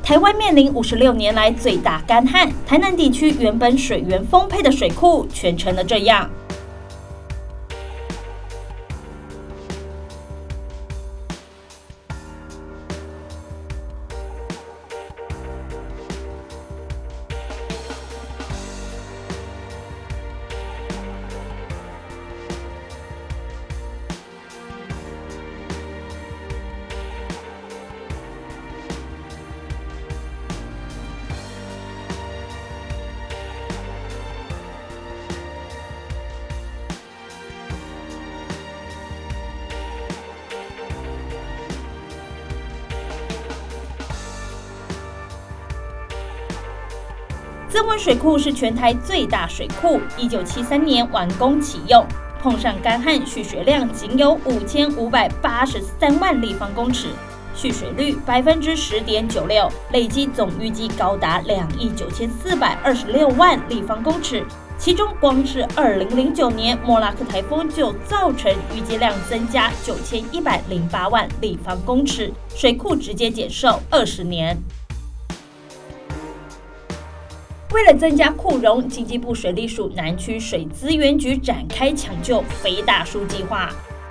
台湾面临56年来最大干旱，台南地区原本水源丰沛的水库全成了这样。曾文水库是全台最大水库，1973年完工启用，碰上干旱，蓄水量仅有5583万立方公尺，蓄水率10.96%，累计总淤积高达2亿9426万立方公尺。其中，光是2009年莫拉克台风就造成淤积量增加9108万立方公尺，水库直接减寿20年。为了增加库容，经济部水利署南区水资源局展开抢救肥大树计划。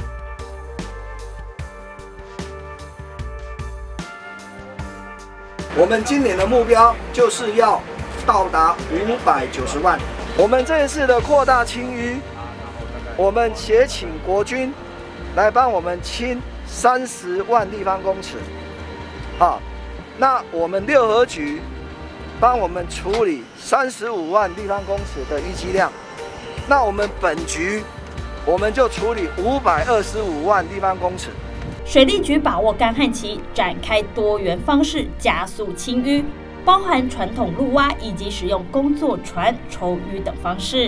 我们今年的目标就是要到达590万。我们这一次的扩大清淤，我们协请国军来帮我们清30万立方公尺。好，那我们六合局帮我们处理35万立方公尺的淤积量，那我们本局我们就处理525万立方公尺。 水利局把握干旱期，展开多元方式加速清淤，包含传统路挖以及使用工作船抽淤等方式。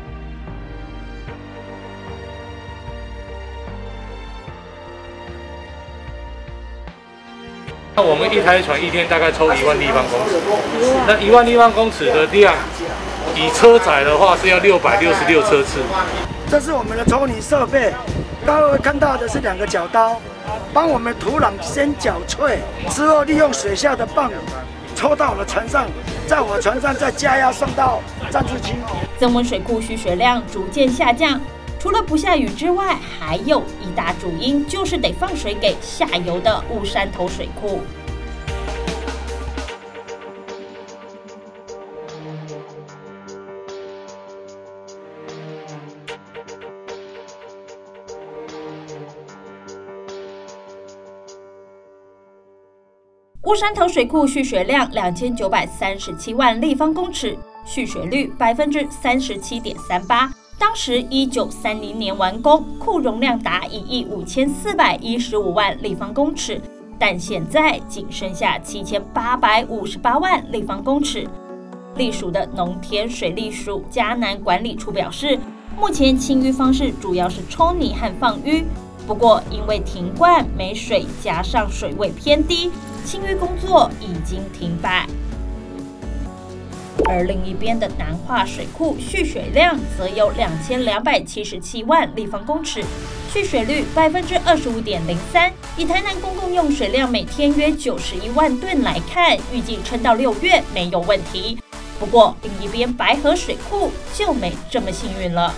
那我们一台船一天大概抽1万立方公尺，那1万立方公尺的量，以车载的话是要666车次。 这是我们的抽泥设备，各位看到的是2个绞刀，帮我们土壤先搅脆，之后利用水下的泵抽到我的船上，在我船上再加压送到暂住区。 曾文水库蓄水量逐渐下降。除了不下雨之外，还有一大主因就是得放水给下游的乌山头水库。乌山头水库蓄水量2937万立方公尺，蓄水率37.38%。当时1930年完工，库容量达1亿5415万立方公尺，但现在仅剩下7858万立方公尺。隶属的农田水利署嘉南管理处表示，目前清淤方式主要是抽泥和放淤，不过因为停灌没水，加上水位偏低，清淤工作已经停摆。而另一边的南化水库蓄水量则有2277万立方公尺，蓄水率25.03%。以台南公共用水量每天约91万吨来看，预计撑到6月没有问题。不过另一边白河水库就没这么幸运了。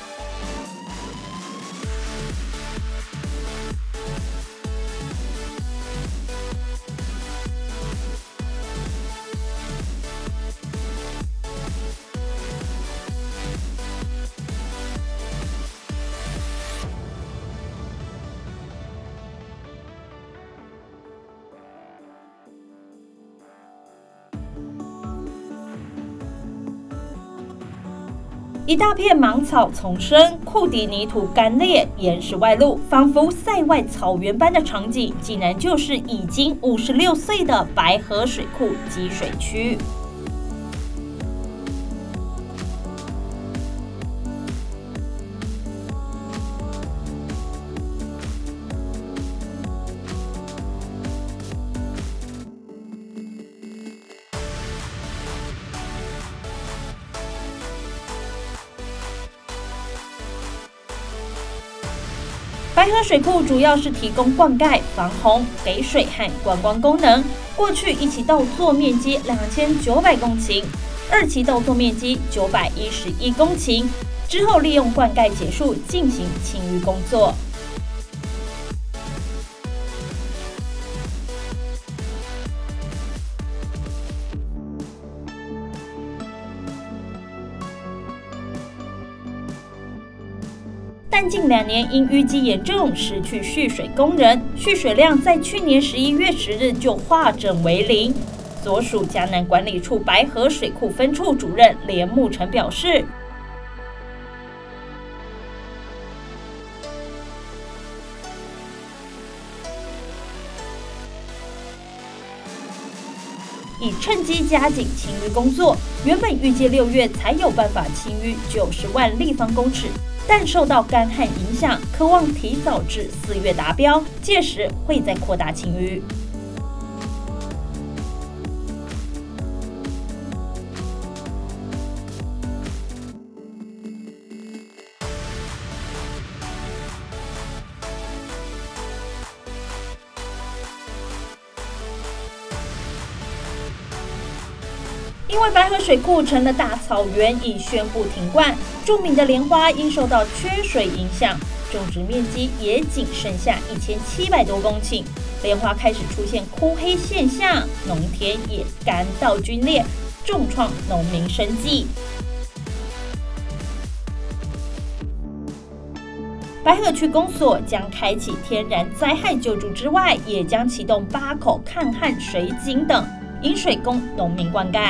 一大片芒草丛生，库底泥土干裂，岩石外露，仿佛塞外草原般的场景，竟然就是已经56岁的白河水库集水区。白白河水库主要是提供灌溉、防洪、给水和观光功能。过去一期稻作面积2900公顷，2期稻作面积911公顷。之后利用灌溉结束进行清淤工作。但近2年因淤积严重，失去蓄水功能，蓄水量在去年11月10日就化整为零。所属嘉南管理处白河水库分处主任连木成表示，已趁机加紧清淤工作，原本预计6月才有办法清淤90万立方公尺。但受到干旱影响，可望提早至4月达标，届时会再扩大清淤。因为白河水库成了大草原，已宣布停灌。著名的莲花因受到缺水影响，种植面积也仅剩下1700多公顷，莲花开始出现枯黑现象，农田也干燥龟裂，重创农民生计。白河区公所将开启天然灾害救助之外，也将启动8口抗旱水井等，引水供农民灌溉。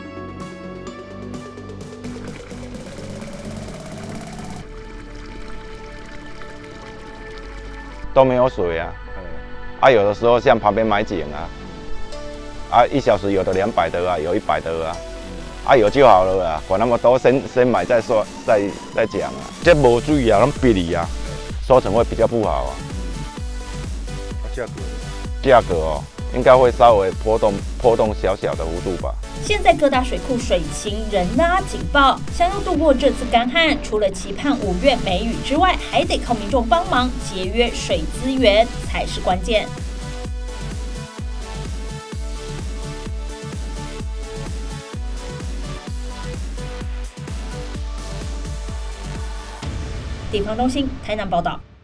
都没有水啊，有的时候像旁边买井1小时有的200的有100的有就好了管那么多，先买再说，再讲这没水拢逼你收成会比较不好价格应该会稍微波动小小的幅度吧。 现在各大水库水情仍拉警报，想要度过这次干旱，除了期盼5月梅雨之外，还得靠民众帮忙节约水资源才是关键。地方中心台南报道。